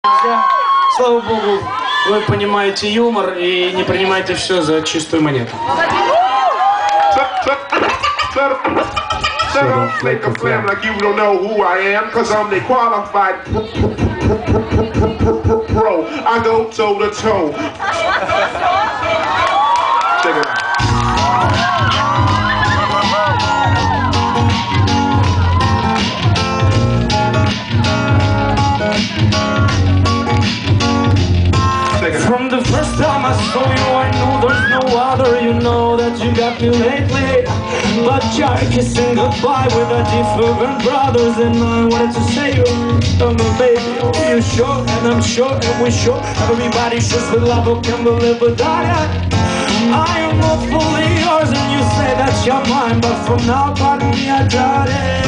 Друзья, слава богу, вы понимаете юмор и не принимаете все за чистую монету. So don't make a flam like you don't know who I am, cause I'm the qualified pro. I go toe to toe. Check it out. From the first time I saw you, I knew there's no other. You know that you got me lately, but you're kissing goodbye with the different brothers. And I wanted to say you, tell me baby, are you sure? And I'm sure, and we sure everybody should feel love or can believe without it. I am not fully yours, and you say that you're mine, but from now pardon me, I doubt it.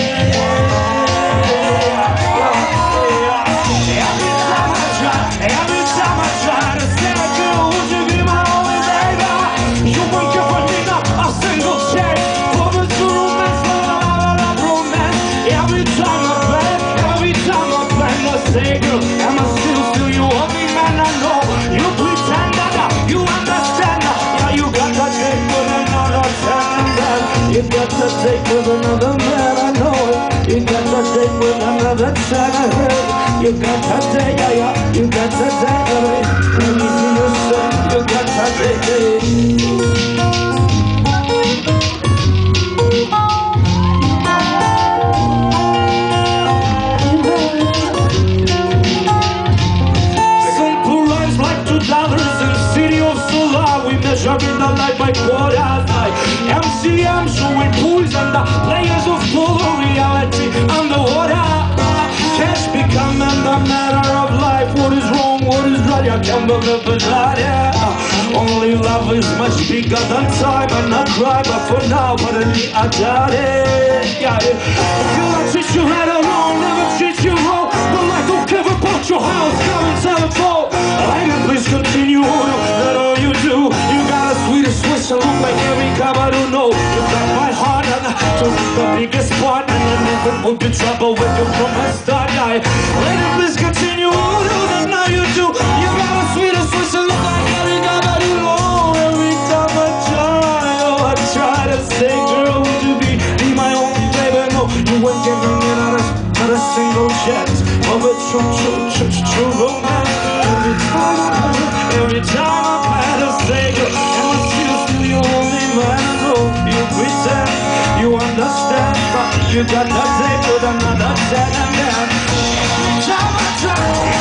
Am I still you want me, man? I know you pretend that you understand. Yeah, you got to take with another man. You got to take with another man. I know it. You got to take with another man. You got to take, yeah, you got to take it. Anything you say, you got to take it. Measuring the light by quarters like MCM, showing pools and the layers of polar reality underwater. Cash becoming the matter of life. What is wrong, what is right, I can't believe it, yeah. Only love is much bigger than time, and I cry, but for now, but I doubt it, yeah. Girl, I treat you right or wrong, never treat you wrong, but like don't care about your house, come and tell it all. Lady, please continue on, that all you do. You got a sweetest switch, and look like every cabaret, no. You got my heart, and to the biggest part, and you never would be trouble with you from the start, yeah. Lady, please continue on, that now you do. You got a sweetest switch, and look like every cabaret, no. Every time I try, oh, I try to say, girl, would you be my only baby? No, you ain't giving me not a single chance of a true romance. Every time I had to say you, and I still the only man I know. You pretend you understand, but you got to take with another 10 and then time I try.